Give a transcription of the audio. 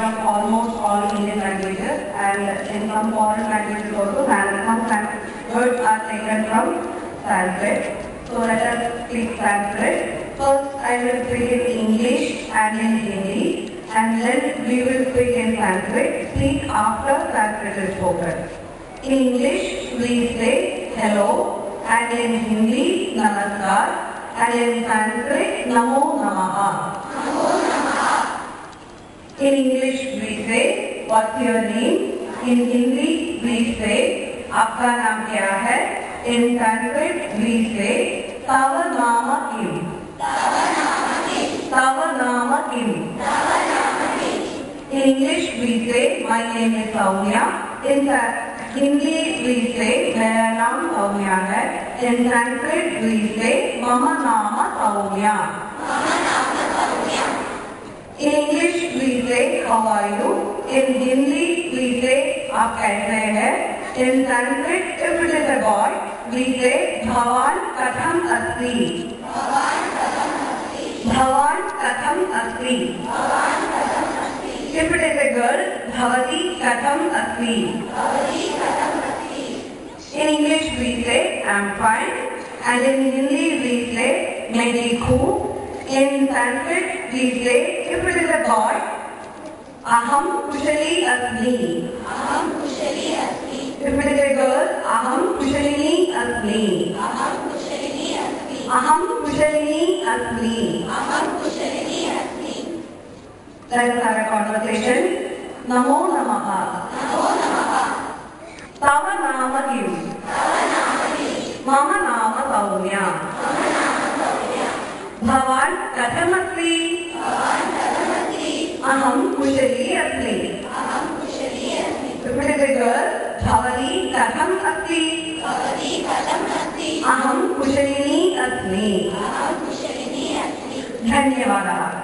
of almost all Indian languages, and in some foreign languages also, and some words are taken from Sanskrit. So let us speak Sanskrit. First I will speak in English and in Hindi, and then we will speak in Sanskrit. Speak after Sanskrit is spoken. In English we say hello, and in Hindi namaskar, and in Sanskrit namo namaha. In English we say what's your name. In Hindi we say आपका नाम क्या है. In Sanskrit we say tava nama kim. Tava nama kim. In English we say my name is Soumya. In Hindi we say मेरा नाम Soumya है. In Sanskrit we say mama nama Soumya. In English we say how are you. In Hindi we say आप कैसे हैं. In Sanskrit, if it is a boy, we say Bhavan katham asmi. Bhavan katham asmi. If it is a girl, Bhavati katham asmi. In English we say I'm fine, and in Hindi we say मैं ठीक हूँ. In Sanskrit we say if it is a boy, aham kushali asmi. If it is a girl, aham kushalini asmi. Aham kushalini asmi. Let us have a conversation. Namo namaha. Tava nama kim. Mama nama Soumya. Bhavan katham asmi. Aham kushali asmi. If it is a girl, Bhavati katham asmi. Aham kushalini asmi. धन्यवाद.